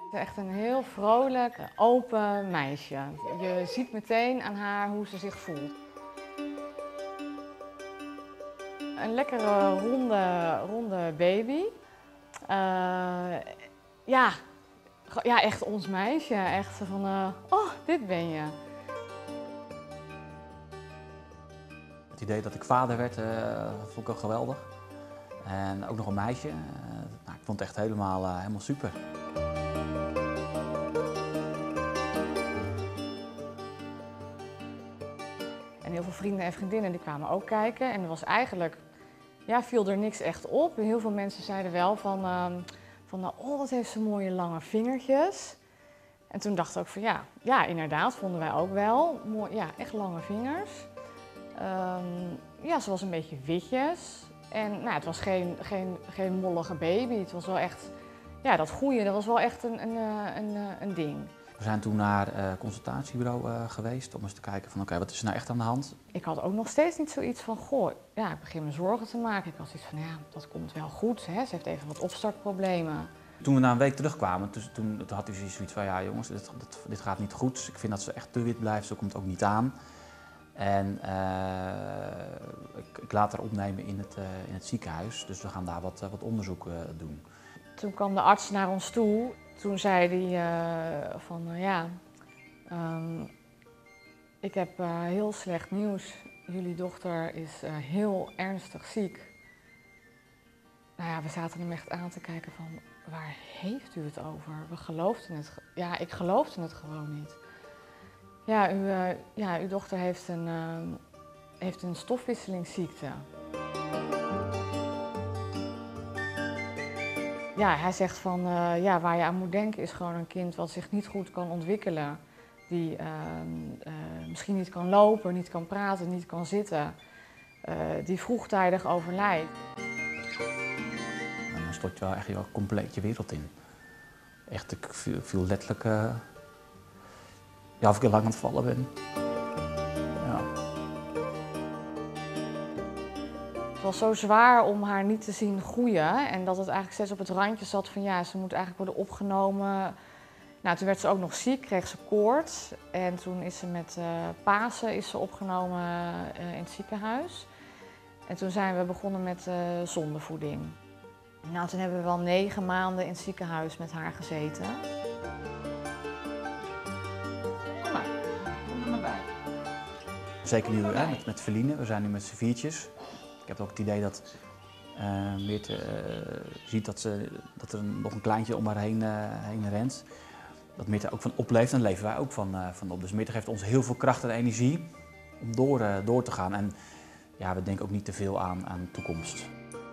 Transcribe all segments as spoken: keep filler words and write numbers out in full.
Het is echt een heel vrolijk, open meisje. Je ziet meteen aan haar hoe ze zich voelt. Een lekkere, ronde, ronde baby. Uh, ja, ja, echt ons meisje. Echt van, uh, oh, dit ben je. Het idee dat ik vader werd, uh, vond ik ook geweldig. En ook nog een meisje. Uh, nou, ik vond het echt helemaal, uh, helemaal super. En heel veel vrienden en vriendinnen die kwamen ook kijken. En er was eigenlijk, ja, viel er niks echt op. Heel veel mensen zeiden wel van, uh, van oh, wat heeft ze mooie lange vingertjes. En toen dachten we ook van, ja, ja, inderdaad, vonden wij ook wel. Mooi, ja, echt lange vingers. Um, ja, ze was een beetje witjes. En nou, het was geen, geen, geen mollige baby. Het was wel echt, ja, dat goeie, dat was wel echt een, een, een, een ding. We zijn toen naar het uh, consultatiebureau uh, geweest om eens te kijken van, oké, okay, wat is er nou echt aan de hand? Ik had ook nog steeds niet zoiets van, goh, ja, ik begin me zorgen te maken. Ik had zoiets van, ja, dat komt wel goed, hè? Ze heeft even wat opstartproblemen. Toen we na een week terugkwamen, toen, toen, toen had hij zoiets van, ja jongens, dit, dit, dit gaat niet goed. Ik vind dat ze echt te wit blijft, zo komt het ook niet aan. En uh, ik, ik laat haar opnemen in het, uh, in het ziekenhuis, dus we gaan daar wat, uh, wat onderzoek uh, doen. Toen kwam de arts naar ons toe. Toen zei hij uh, van uh, ja, um, ik heb uh, heel slecht nieuws. Jullie dochter is uh, heel ernstig ziek. Nou ja, we zaten hem echt aan te kijken van, waar heeft u het over? We geloofden het, ja, ik geloofde het gewoon niet. Ja, u, uh, ja uw dochter heeft een, uh, heeft een stofwisselingsziekte. Ja, hij zegt van, uh, ja, waar je aan moet denken is gewoon een kind wat zich niet goed kan ontwikkelen. Die uh, uh, misschien niet kan lopen, niet kan praten, niet kan zitten. Uh, die vroegtijdig overlijdt. En dan stort je wel echt wel compleet je wereld in. Echt, ik viel, viel letterlijk, uh, ja, of ik heel lang aan het vallen ben. Ja. Het was zo zwaar om haar niet te zien groeien en dat het eigenlijk steeds op het randje zat van ja, ze moet eigenlijk worden opgenomen. Nou, toen werd ze ook nog ziek, kreeg ze koorts en toen is ze met uh, Pasen is ze opgenomen uh, in het ziekenhuis. En toen zijn we begonnen met uh, zondevoeding. Nou, toen hebben we wel negen maanden in het ziekenhuis met haar gezeten. Kom maar, kom er maar bij. Zeker nu hè, met, met Feline, we zijn nu met z'n viertjes. Ik heb ook het idee dat uh, Meerte uh, ziet dat, ze, dat er nog een kleintje om haar heen, uh, heen rent. Dat Meerte ook van opleeft en daar leven wij ook van, uh, van op. Dus Meerte geeft ons heel veel kracht en energie om door, uh, door te gaan. En ja, we denken ook niet te veel aan, aan de toekomst.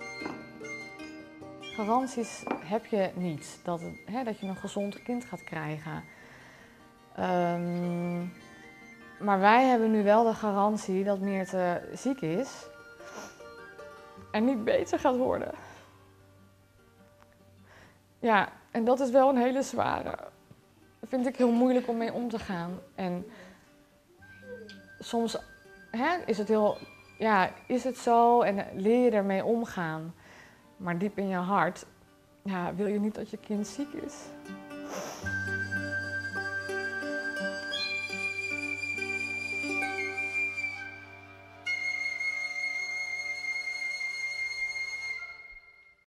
Garanties heb je niet, dat, het, hè, dat je een gezond kind gaat krijgen. Um, maar wij hebben nu wel de garantie dat Meerte ziek is en niet beter gaat worden. Ja, en dat is wel een hele zware. Dat vind ik heel moeilijk om mee om te gaan. En soms hè, is het heel, ja, is het zo en leer je ermee omgaan. Maar diep in je hart, ja, wil je niet dat je kind ziek is.